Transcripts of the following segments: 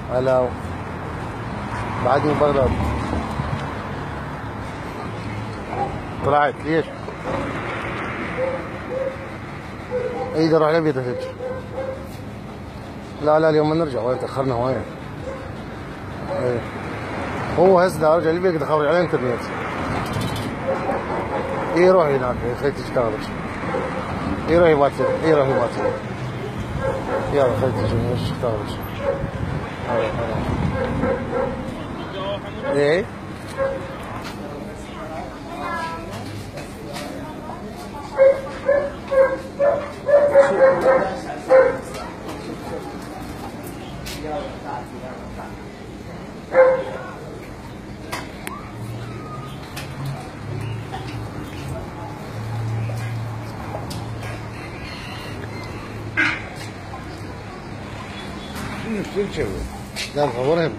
هلا بعدني بغلط. طلعت ليش؟ ايدي اروح لبيتك هيك. لا اليوم ما نرجع، وين تاخرنا وين؟ ايه هو هسه ارجع لبيتك بدي اخرج على الانترنت. ايه روحي هناك خلي تشتغل. ايه روحي باتي، ايه روحي باتي. يلا خلي تجي تشتغل. ايه شو تسوي؟ لا مصورهم.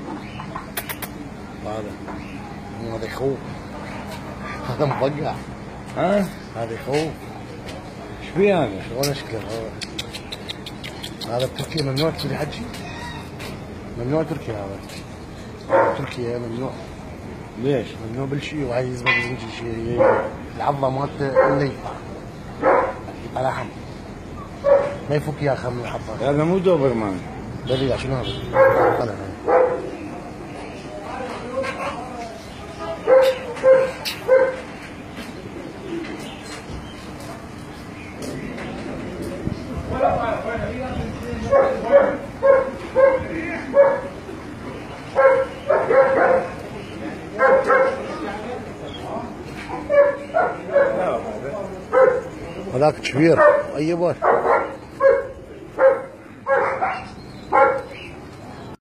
هذا يخوف. هذا مفقع. ها؟ هذا يخوف. ايش في هذا؟ شلون شكله هذا بتركيا ممنوع تسوي حجي. ممنوع تركيا هذا. تركيا ممنوع. ليش؟ ممنوع بالشيء وهي يزبط زنجي شيء العضله مالته الا يقطع لحم ما يفك اياه خم الحطه. هذا مو دوبرمان. دليل شنو هذا؟ طلع هذاك كبير اي بار.